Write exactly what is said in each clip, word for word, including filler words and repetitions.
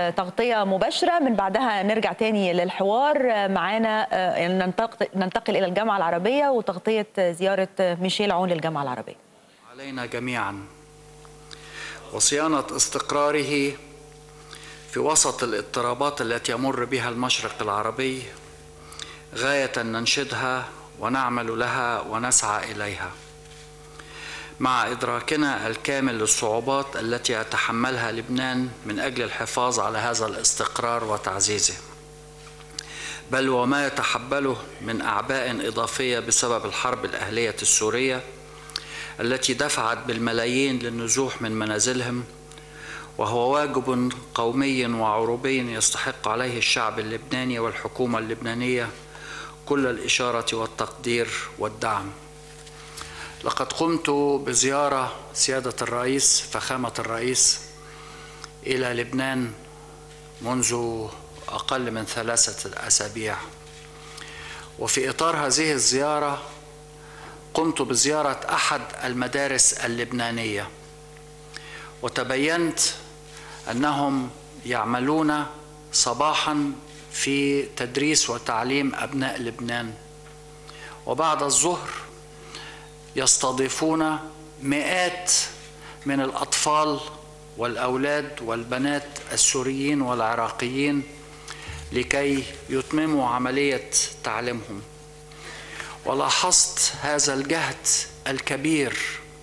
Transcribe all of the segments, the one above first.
تغطية مباشرة، من بعدها نرجع تاني للحوار معانا، ننتقل إلى الجامعة العربية وتغطية زيارة ميشيل عون للجامعة العربية. علينا جميعا وصيانة استقراره في وسط الاضطرابات التي يمر بها المشرق العربي، غاية ننشدها ونعمل لها ونسعى إليها، مع إدراكنا الكامل للصعوبات التي يتحملها لبنان من أجل الحفاظ على هذا الاستقرار وتعزيزه، بل وما يتحمله من أعباء إضافية بسبب الحرب الأهلية السورية التي دفعت بالملايين للنزوح من منازلهم، وهو واجب قومي وعروبي يستحق عليه الشعب اللبناني والحكومة اللبنانية كل الإشارة والتقدير والدعم. لقد قمت بزيارة سيادة الرئيس فخامة الرئيس إلى لبنان منذ أقل من ثلاثة أسابيع، وفي إطار هذه الزيارة قمت بزيارة أحد المدارس اللبنانية، وتبينت أنهم يعملون صباحا في تدريس وتعليم أبناء لبنان، وبعد الظهر يستضيفون مئات من الأطفال والأولاد والبنات السوريين والعراقيين لكي يتمموا عملية تعليمهم. ولاحظت هذا الجهد الكبير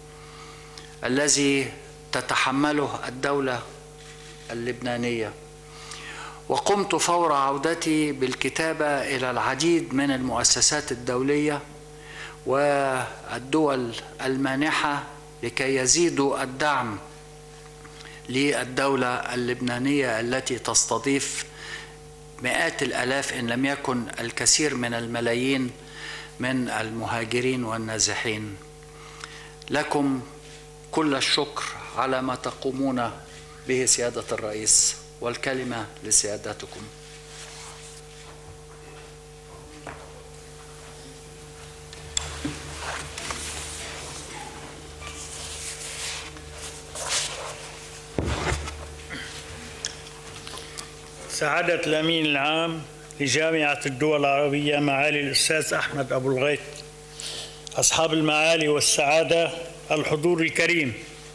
الذي تتحمله الدولة اللبنانية، وقمت فور عودتي بالكتابة إلى العديد من المؤسسات الدولية والدول المانحة لكي يزيدوا الدعم للدولة اللبنانية التي تستضيف مئات الآلاف إن لم يكن الكثير من الملايين من المهاجرين والنازحين. لكم كل الشكر على ما تقومون به سيادة الرئيس، والكلمة لسيادتكم. سعادة الأمين العام لجامعة الدول العربية معالي الأستاذ أحمد أبو الغيط، أصحاب المعالي والسعادة، الحضور الكريم،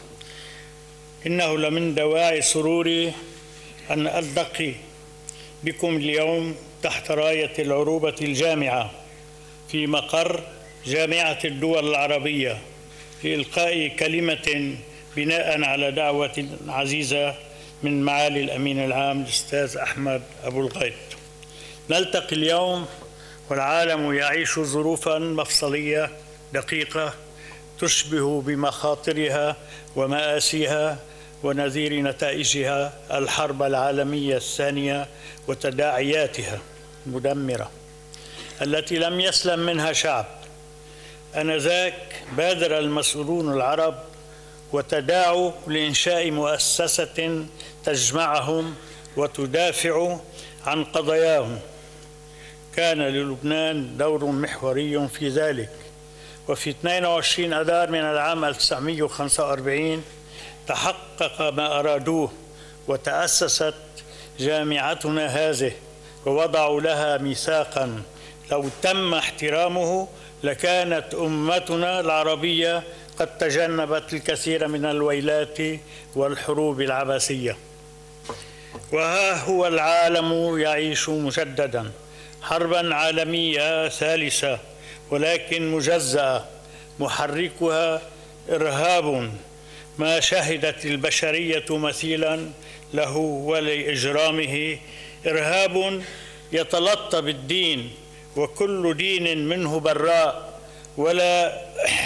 إنه لمن دواعي سروري أن ألتقي بكم اليوم تحت راية العروبة الجامعة في مقر جامعة الدول العربية لإلقاء كلمة بناء على دعوة عزيزة من معالي الأمين العام الأستاذ أحمد أبو الغيط. نلتقي اليوم والعالم يعيش ظروفا مفصلية دقيقة تشبه بمخاطرها ومآسيها ونذير نتائجها الحرب العالمية الثانية وتداعياتها المدمرة التي لم يسلم منها شعب. آنذاك بادر المسؤولون العرب وتداعوا لإنشاء مؤسسة تجمعهم وتدافع عن قضاياهم. كان للبنان دور محوري في ذلك، وفي اثنين وعشرين أذار من العام ألف وتسعمئة وخمسة وأربعين تحقق ما أرادوه، وتأسست جامعتنا هذه ووضعوا لها ميثاقا لو تم احترامه لكانت أمتنا العربية قد تجنبت الكثير من الويلات والحروب العبثية. وها هو العالم يعيش مجددا حربا عالمية ثالثة، ولكن مجزأة، محركها إرهاب ما شهدت البشرية مثيلا له ولإجرامه، إرهاب يتلطى بالدين وكل دين منه براء، ولا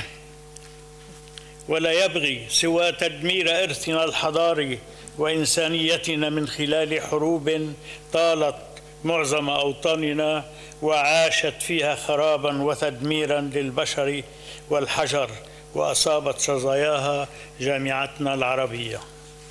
ولا يبغي سوى تدمير إرثنا الحضاري وإنسانيتنا من خلال حروب طالت معظم أوطاننا وعاشت فيها خرابا وتدميرا للبشر والحجر، وأصابت شظاياها جامعتنا العربية.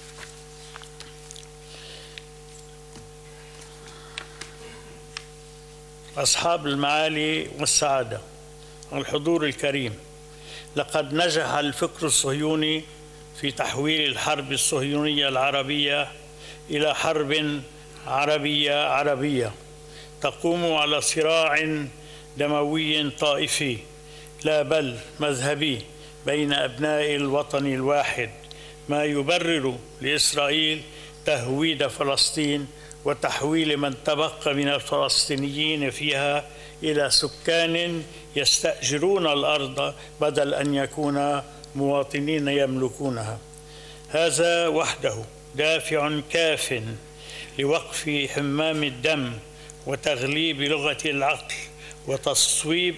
أصحاب المعالي والسعادة، الحضور الكريم، لقد نجح الفكر الصهيوني في تحويل الحرب الصهيونية العربية إلى حرب عربية عربية تقوم على صراع دموي طائفي لا بل مذهبي بين أبناء الوطن الواحد، ما يبرر لإسرائيل تهويد فلسطين وتحويل من تبقى من الفلسطينيين فيها إلى سكان يستأجرون الأرض بدل أن يكون مواطنين يملكونها. هذا وحده دافع كاف لوقف حمام الدم وتغليب لغة العقل وتصويب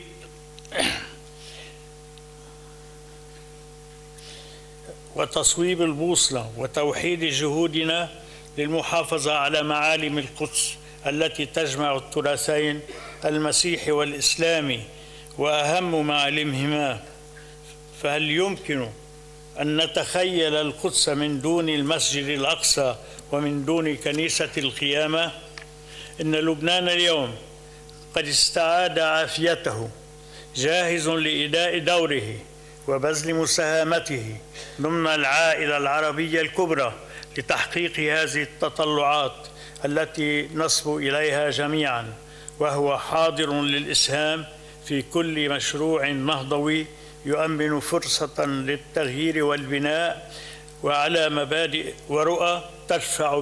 وتصويب البوصلة وتوحيد جهودنا للمحافظة على معالم القدس التي تجمع التراثين المسيحي والإسلامي وأهم معالمهما. فهل يمكن أن نتخيل القدس من دون المسجد الأقصى ومن دون كنيسة القيامة؟ إن لبنان اليوم قد استعاد عافيته، جاهز لإداء دوره وبذل مساهمته ضمن العائلة العربية الكبرى لتحقيق هذه التطلعات التي نصبو إليها جميعا، وهو حاضر للإسهام في كل مشروع نهضوي يؤمن فرصة للتغيير والبناء وعلى مبادئ ورؤى تدفع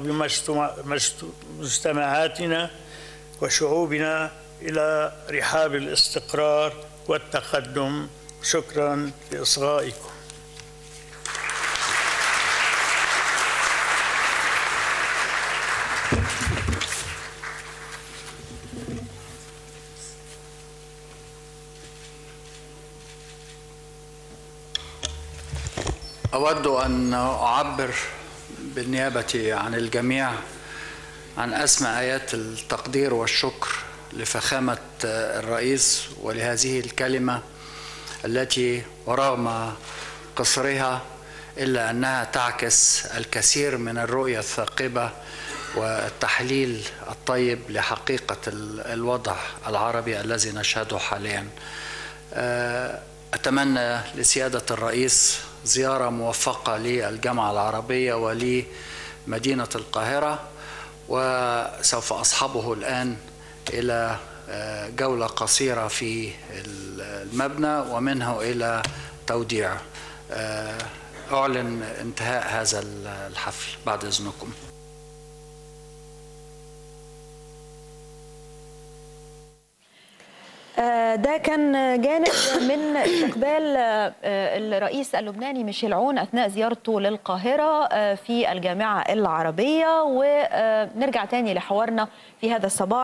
بمجتمعاتنا وشعوبنا إلى رحاب الاستقرار والتقدم. شكرا لإصغائكم. أود أن أعبر بالنيابة عن الجميع عن أسمى آيات التقدير والشكر لفخامة الرئيس ولهذه الكلمة التي ورغم قصرها إلا أنها تعكس الكثير من الرؤية الثاقبة والتحليل الطيب لحقيقة الوضع العربي الذي نشهده حاليا. أتمنى لسيادة الرئيس زيارة موفقة للجامعة العربية ولمدينة القاهرة، وسوف أصحبه الآن إلى جولة قصيرة في المبنى ومنه إلى توديع. أعلن انتهاء هذا الحفل بعد إذنكم. ده كان جانب من استقبال الرئيس اللبناني ميشيل عون أثناء زيارته للقاهرة في الجامعة العربية. ونرجع تاني لحوارنا في هذا الصباح.